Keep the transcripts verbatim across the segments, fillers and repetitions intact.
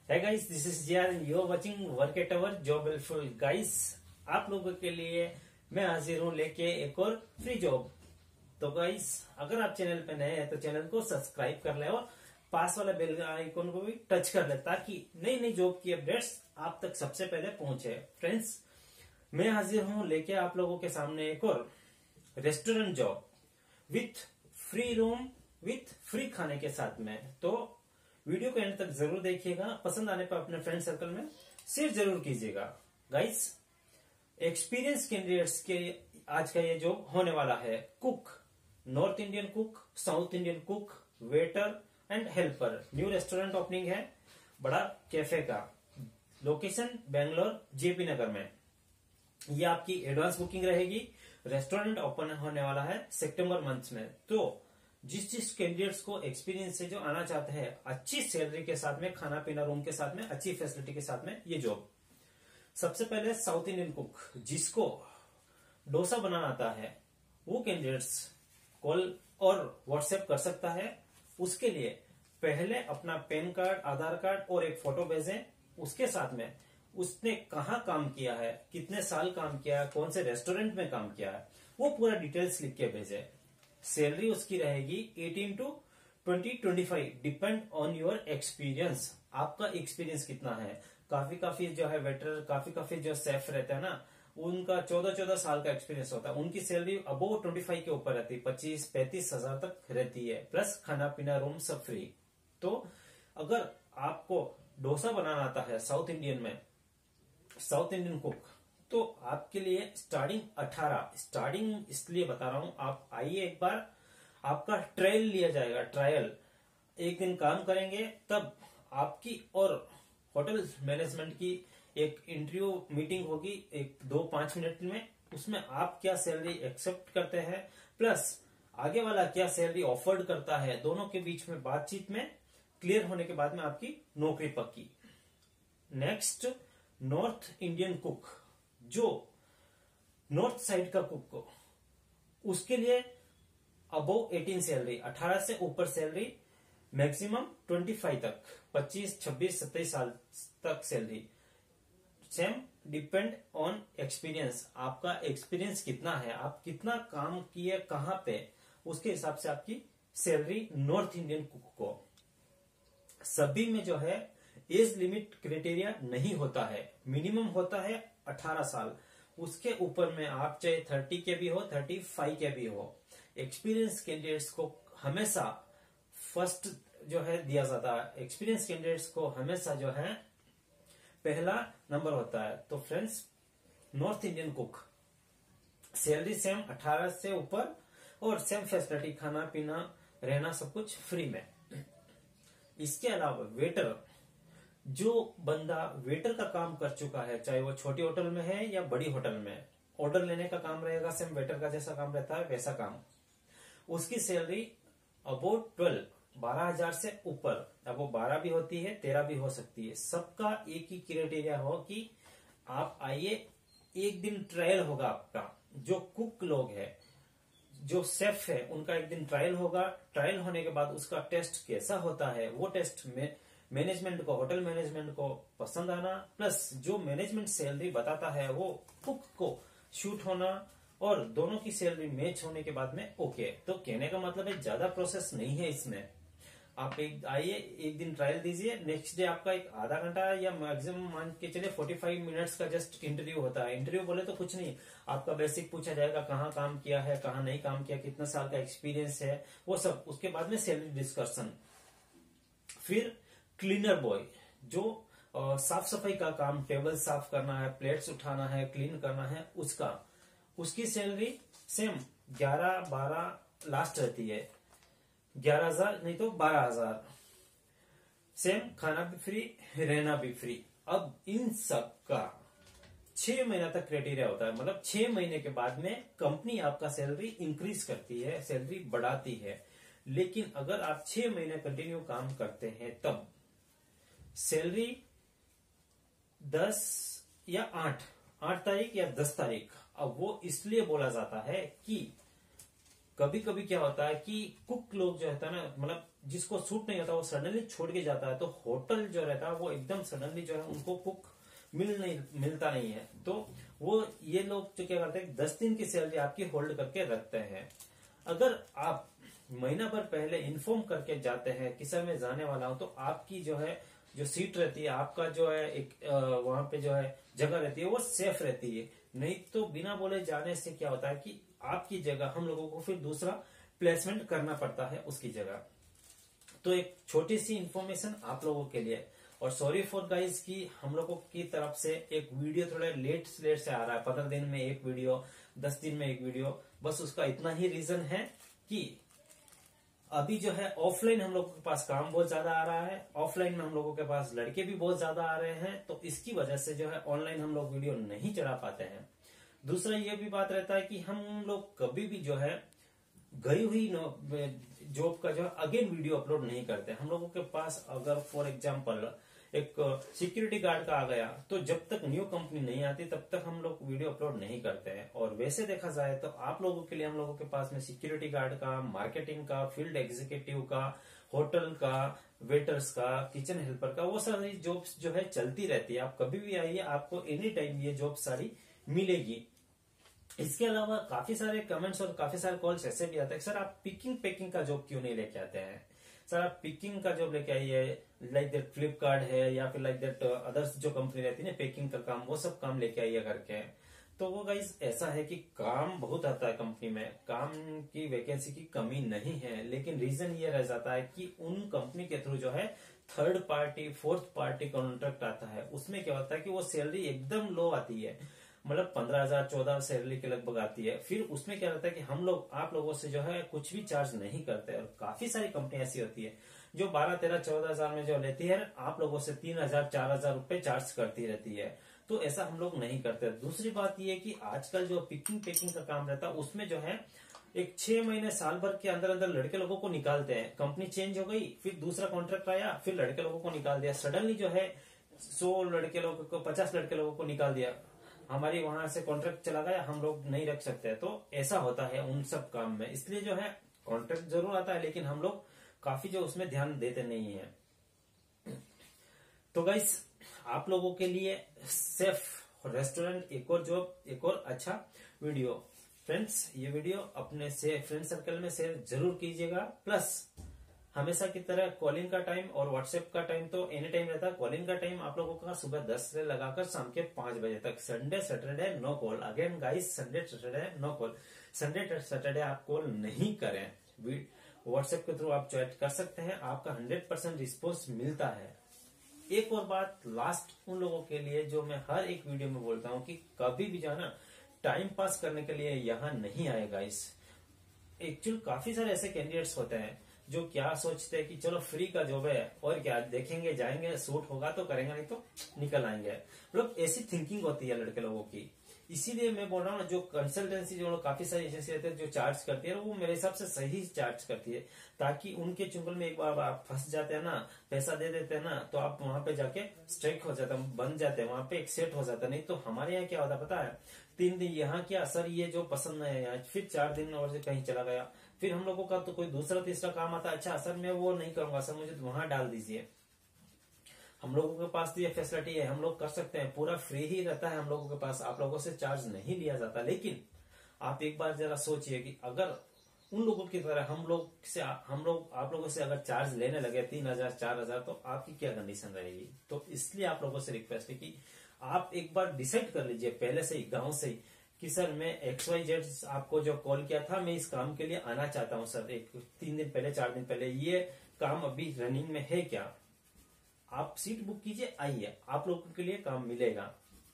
है guys, this is Jiyar and you are watching work at our job helpful. Guys, आप लोगों के लिए मैं हाजिर हूं लेके एक और फ्री जॉब। तो गाइस, अगर आप चैनल पे नए हैं तो चैनल को सब्सक्राइब कर ले और पास वाला बेल आइकन को भी टच कर ले ताकि नई नई जॉब की अपडेट्स आप तक सबसे पहले पहुंचे। फ्रेंड्स, मैं हाजिर हूं लेके आप लोगों के सामने एक और restaurant job with free room with free खाने के साथ में। तो वीडियो को एंड तक जरूर देखिएगा। पसंद आने पर अपने फ्रेंड सर्कल में शेयर जरूर कीजिएगा। गाइस, एक्सपीरियंस कैंडिडेट्स के आज का ये जॉब होने वाला है। Cook, north Indian cook, south Indian cook, waiter and helper. New restaurant opening है बड़ा कैफे का। लोकेशन बेंगलोर जेपी नगर में। ये आपकी एडवांस बुकिंग रहेगी। रेस्टोरेंट ओपन होने वाला है सितंबर मंथ में। तो जिस जिस कैंडिडेट्स को एक्सपीरियंस से जो आना चाहते हैं, अच्छी सैलरी के साथ में, खाना पीना रूम के साथ में, अच्छी फैसिलिटी के साथ में ये जॉब। सबसे पहले साउथ इंडियन कुक, जिसको डोसा बनाना आता है, वो कैंडिडेट्स कॉल और व्हाट्सएप कर सकता है। उसके लिए पहले अपना पैन कार्ड, आधार कार्ड और एक फोटो भेजें। उसके साथ में उसने कहाँ काम किया है, कितने साल काम किया है, कौन से रेस्टोरेंट में काम किया है, वो पूरा डिटेल्स लिख के भेजे। सैलरी उसकी रहेगी अठारह टू बीस, पच्चीस, डिपेंड ऑन योर एक्सपीरियंस। आपका एक्सपीरियंस कितना है। काफी काफी जो है वेटर, काफी काफी जो शेफ रहते हैं ना, उनका चौदह चौदह साल का एक्सपीरियंस होता है। उनकी सैलरी अबोव पच्चीस के ऊपर रहती है, पच्चीस पैंतीस हजार तक रहती है, प्लस खाना पीना रूम सब फ्री। तो अगर आपको डोसा बनाना आता है साउथ इंडियन में, साउथ इंडियन कुक, तो आपके लिए स्टार्टिंग अठारह, स्टार्टिंग इसलिए बता रहा हूं, आप आइए एक बार, आपका ट्रायल लिया जाएगा। ट्रायल एक दिन काम करेंगे, तब आपकी और होटल मैनेजमेंट की एक इंटरव्यू मीटिंग होगी, एक दो पांच मिनट में। उसमें आप क्या सैलरी एक्सेप्ट करते हैं, प्लस आगे वाला क्या सैलरी ऑफर्ड करता है, दोनों के बीच में बातचीत में क्लियर होने के बाद में आपकी नौकरी पक्की। नेक्स्ट, नॉर्थ इंडियन कुक, जो नॉर्थ साइड का कुक को, उसके लिए अबोव अठारह सैलरी, अठारह से ऊपर सैलरी, मैक्सिमम पच्चीस तक, पच्चीस, छब्बीस, सत्ताईस साल तक salary. Same depend on experience. आपका एक्सपीरियंस कितना है, आप कितना काम किए कहां पे, उसके हिसाब से आपकी सैलरी नॉर्थ इंडियन कुक को। सभी में जो है एज लिमिट क्राइटेरिया नहीं होता है, मिनिमम होता है अठारह साल। उसके ऊपर में आप चाहे तीस के भी हो, पैंतीस के भी हो। एक्सपीरियंस कैंडिडेट्स को हमेशा फर्स्ट जो है दिया जाता है। एक्सपीरियंस कैंडिडेट्स को हमेशा जो है पहला नंबर होता है। तो friends, north Indian cook salary same अठारह से ऊपर और सेम फैसिलिटी, खाना पीना रहना सब कुछ फ्री में। इसके अलावा वेटर, जो बंदा वेटर का काम कर चुका है, चाहे वो छोटी होटल में है या बड़ी होटल में, ऑर्डर लेने का काम रहेगा, सेम वेटर का जैसा काम रहता है वैसा काम। उसकी सैलरी अबाउट ट्वेल्व, बारह हजार से ऊपर। अब वो बारह भी होती है, तेरह भी हो सकती है। सबका एक ही क्राइटेरिया हो कि आप आइए, एक दिन ट्रायल होगा आपका। जो कुक लोग है, जो शेफ है, उनका एक दिन ट्रायल होगा। ट्रायल होने के बाद उसका टेस्ट कैसा होता है, वो टेस्ट में मैनेजमेंट को, होटल मैनेजमेंट को पसंद आना, प्लस जो मैनेजमेंट सैलरी बताता है वो कुक को शूट होना, और दोनों की सैलरी मैच होने के बाद में ओके। तो कहने का मतलब है ज्यादा प्रोसेस नहीं है इसमें। आप एक आइए, एक दिन ट्रायल दीजिए, नेक्स्ट डे आपका एक आधा घंटा या मैक्सिमम मान के चलिए पैंतालीस मिनट्स का जस्ट इंटरव्यू होता है। इंटरव्यू बोले तो कुछ नहीं, आपका बेसिक पूछा जाएगा, कहाँ काम किया है, कहाँ नहीं काम किया, कितना साल का एक्सपीरियंस है, वो सब। उसके बाद में सैलरी डिस्कशन। फिर क्लीनर बॉय, जो आ, साफ सफाई का काम, टेबल साफ करना है, प्लेट्स उठाना है, क्लीन करना है, उसका उसकी सैलरी सेम ग्यारह बारह लास्ट रहती है, ग्यारह हजार नहीं तो बारह हजार। सेम खाना भी फ्री, रहना भी फ्री। अब इन सब का छह महीना तक क्राइटेरिया होता है, मतलब छह महीने के बाद में कंपनी आपका सैलरी इंक्रीज करती है, सैलरी बढ़ाती है। लेकिन अगर आप छह महीने कंटिन्यू काम करते हैं तब सैलरी दस या आठ आठ तारीख या दस तारीख। अब वो इसलिए बोला जाता है कि कभी कभी क्या होता है कि कुक लोग जो होता है ना, मतलब जिसको सूट नहीं होता वो सडनली छोड़ के जाता है, तो होटल जो रहता है वो एकदम सडनली जो है उनको कुक मिल नहीं मिलता नहीं है, तो वो ये लोग जो क्या करते हैं दस दिन की सैलरी आपकी होल्ड करके रखते हैं। अगर आप महीना भर पहले इन्फॉर्म करके जाते हैं कि सर मैं जाने वाला हूं, तो आपकी जो है जो सीट रहती है, आपका जो है एक वहां पे जो है जगह रहती है वो सेफ रहती है। नहीं तो बिना बोले जाने से क्या होता है कि आपकी जगह हम लोगों को फिर दूसरा प्लेसमेंट करना पड़ता है उसकी जगह। तो एक छोटी सी इंफॉर्मेशन आप लोगों के लिए, और सॉरी फॉर गाइस कि हम लोगों की तरफ से एक वीडियो थोड़ा लेट लेट से आ रहा है, पंद्रह दिन में एक वीडियो, दस दिन में एक वीडियो, बस उसका इतना ही रीजन है कि अभी जो है ऑफलाइन हम लोगों के पास काम बहुत ज्यादा आ रहा है, ऑफलाइन में हम लोगों के पास लड़के भी बहुत ज्यादा आ रहे हैं, तो इसकी वजह से जो है ऑनलाइन हम लोग वीडियो नहीं चढ़ा पाते हैं। दूसरा ये भी बात रहता है कि हम लोग कभी भी जो है गई हुई जॉब का जो है अगेन वीडियो अपलोड नहीं करते। हम लोगों के पास अगर फॉर एग्जांपल एक सिक्योरिटी गार्ड का आ गया, तो जब तक न्यू कंपनी नहीं आती तब तक हम लोग वीडियो अपलोड नहीं करते हैं। और वैसे देखा जाए तो आप लोगों के लिए हम लोगों के पास में सिक्योरिटी गार्ड का, मार्केटिंग का, फील्ड एग्जीक्यूटिव का, होटल का, वेटर्स का, किचन हेल्पर का, वो सारी जॉब्स जो है चलती रहती है। आप कभी भी आइए, आपको एनी टाइम ये जॉब सारी मिलेगी। इसके अलावा काफी सारे कमेंट्स और काफी सारे कॉल्स ऐसे भी आते हैं, सर आप पिकिंग पैकिंग का जॉब क्यों नहीं लेके आते हैं, सर आप पिकिंग का जॉब लेके आइए, लाइक दैट फ्लिपकार्ट है या फिर लाइक दैट अदर्स जो कंपनी रहती है ना पैकिंग का काम, वो सब काम लेके आइए करके। तो वो गाइस ऐसा है कि काम बहुत आता है कंपनी में, काम की वैकेंसी की कमी नहीं है, लेकिन रीजन ये रह जाता है कि उन कंपनी के थ्रू जो है third party fourth party contract आता है, उसमें क्या होता है कि वो सैलरी एकदम लो आती है, मतलब पंद्रह हजार चौदह सैलरी के लगभग आती है। फिर उसमें क्या रहता है कि हम लोग आप लोगों से जो है कुछ भी चार्ज नहीं करते, और काफी सारी कंपनी ऐसी होती है जो बारह तेरह चौदह हजार में जो लेती है, आप लोगों से तीन हजार चार हजार रुपए चार्ज करती रहती है। तो ऐसा हम लोग नहीं करते। दूसरी बात ये कि आजकल जो पिकिंग पैकिंग का काम रहता है उसमें जो है एक छह महीने साल भर के अंदर अंदर लड़के लोगों को निकालते हैं। कंपनी चेंज हो गई, फिर दूसरा कॉन्ट्रैक्ट आया, फिर लड़के लोगों को निकाल दिया, सडनली जो है सौ लड़के लोगों को पचास लड़के लोगों को निकाल दिया, हमारी वहां से कॉन्ट्रैक्ट चला गया, हम लोग नहीं रख सकते। तो ऐसा होता है उन सब काम में, इसलिए जो है कॉन्ट्रैक्ट जरूर आता है लेकिन हम लोग काफी जो उसमें ध्यान देते नहीं है। तो गाइस आप लोगों के लिए सेफ रेस्टोरेंट एक और जॉब, एक और अच्छा वीडियो। फ्रेंड्स ये वीडियो अपने से फ्रेंड सर्कल में शेयर जरूर कीजिएगा। प्लस हमेशा की तरह कॉलिंग का टाइम और व्हाट्सएप का टाइम तो एनी टाइम रहता है। कॉलिंग का टाइम आप लोगों का सुबह दस से लगाकर शाम के पांच बजे तक। Sunday Saturday no call. Again guys Sunday Saturday no call. Sunday Saturday आप कॉल नहीं करें। व्हाट्सएप के थ्रू आप चैट कर सकते हैं, आपका हंड्रेड परसेंट रिस्पॉन्स मिलता है। एक और बात लास्ट उन लोगों के लिए जो मैं हर एक वीडियो में बोलता हूँ कि कभी भी जाना टाइम पास करने के लिए यहाँ नहीं आए गाइस। एक्चुअल काफी सारे ऐसे कैंडिडेट्स होते हैं जो क्या सोचते हैं कि चलो फ्री का जॉब है और क्या देखेंगे जाएंगे, सूट होगा तो करेंगे, नहीं तो निकल आएंगे। मतलब ऐसी थिंकिंग होती है लड़के लोगों की। इसीलिए मैं बोल रहा हूँ जो कंसल्टेंसी जो काफी सारी एजेंसी रहती है जो चार्ज करती है वो मेरे हिसाब से सही चार्ज करती है, ताकि उनके चुंगल में एक बार आप फंस जाते हैं ना, पैसा दे देते हैं ना, तो आप वहां पे जाके स्ट्राइक हो जाता है, बन जाते हैं, वहां पे एक सेट हो जाता है। नहीं तो हमारे यहाँ क्या होता पता है, तीन दिन यहाँ क्या सर ये जो पसंद नहीं है यहाँ, फिर चार दिन और कहीं चला गया, फिर हम लोगों का तो कोई दूसरा तीसरा काम आता है, अच्छा सर मैं वो नहीं करूंगा सर मुझे वहां डाल दीजिए। हम लोगों के पास तो ये फैसिलिटी है, हम लोग कर सकते हैं, पूरा फ्री ही रहता है हम लोगों के पास, आप लोगों से चार्ज नहीं लिया जाता। लेकिन आप एक बार जरा सोचिए कि अगर उन लोगों की तरह हम लोग से हम लोग आप लोगों से अगर चार्ज लेने लगे तीन हजार चार हजार तो आपकी क्या कंडीशन रहेगी। तो इसलिए आप लोगों से रिक्वेस्ट है कि आप एक बार डिसाइड कर लीजिए पहले से ही, गाँव से ही, कि सर मैं एक्स वाई जेड आपको जो कॉल किया था मैं इस काम के लिए आना चाहता हूँ सर, एक तीन दिन पहले चार दिन पहले, ये काम अभी रनिंग में है क्या, आप सीट बुक कीजिए, आइए, आप लोगों के लिए काम मिलेगा।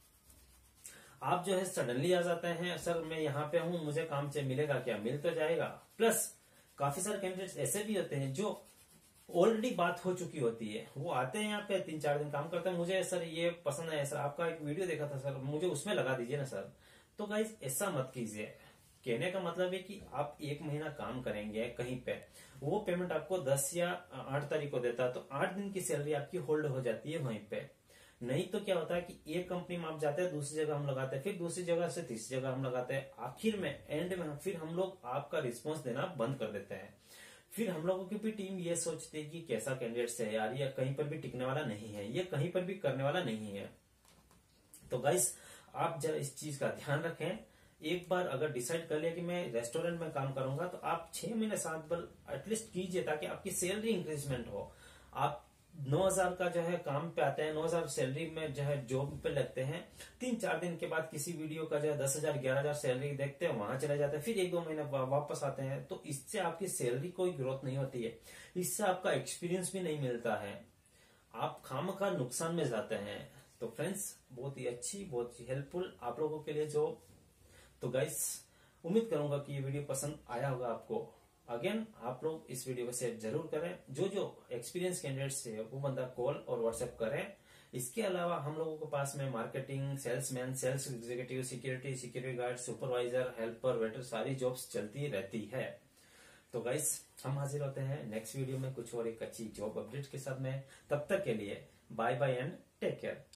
आप जो है सडनली आ जाते हैं सर मैं यहाँ पे हूँ मुझे काम से मिलेगा क्या, मिल तो जाएगा। प्लस काफी सारे कैंडिडेट्स ऐसे भी होते हैं जो ऑलरेडी बात हो चुकी होती है, वो आते हैं यहाँ पे तीन चार दिन काम करते हैं, मुझे सर ये पसंद है सर, आपका एक वीडियो देखा था सर मुझे उसमें लगा दीजिए ना सर। तो गाइज ऐसा मत कीजिए। कहने का मतलब है कि आप एक महीना काम करेंगे कहीं पे, वो पेमेंट आपको दस या आठ तारीख को देता है, तो आठ दिन की सैलरी आपकी होल्ड हो जाती है वहीं पे। नहीं तो क्या होता है कि एक कंपनी में आप जाते हैं, दूसरी जगह हम लगाते हैं, फिर दूसरी जगह से तीसरी जगह हम लगाते हैं, आखिर में एंड में फिर हम लोग आपका रिस्पॉन्स देना बंद कर देते हैं। फिर हम लोगों की भी टीम ये सोचती है कि कैसा कैंडिडेट है यार, ये कहीं पर भी टिकने वाला नहीं है, ये कहीं पर भी करने वाला नहीं है। तो गाइस आप जरा इस चीज का ध्यान रखें। एक बार अगर डिसाइड कर लिया कि मैं रेस्टोरेंट में काम करूंगा, तो आप छह महीने सात बार एटलीस्ट कीजिए, ताकि आपकी सैलरी इंक्रीजमेंट हो। आप नौ हजार का जो है काम पे आते हैं, नौ हजार सैलरी में जो है जॉब पे लगते हैं, तीन चार दिन के बाद किसी वीडियो का जो है दस हजार ग्यारह हजार सैलरी देखते हैं, वहां चले जाते हैं, फिर एक दो महीने वा, वापस आते हैं। तो इससे आपकी सैलरी कोई ग्रोथ नहीं होती है, इससे आपका एक्सपीरियंस भी नहीं मिलता है, आप खामखा नुकसान में जाते हैं। तो फ्रेंड्स बहुत ही अच्छी, बहुत ही हेल्पफुल आप लोगों के लिए जो। तो गाइस उम्मीद करूंगा कि ये वीडियो पसंद आया होगा आपको। अगेन आप लोग इस वीडियो को शेयर जरूर करें, जो जो एक्सपीरियंस कैंडिडेट्स है वो बंदा कॉल और व्हाट्सएप करें। इसके अलावा हम लोगों के पास में marketing, salesman, sales executive, security, security guard, supervisor, helper, waiter, सारी जॉब्स चलती रहती है। तो गाइस हम हाजिर होते हैं नेक्स्ट वीडियो में कुछ और एक अच्छी जॉब अपडेट के साथ में। तब तक के लिए bye bye and take care.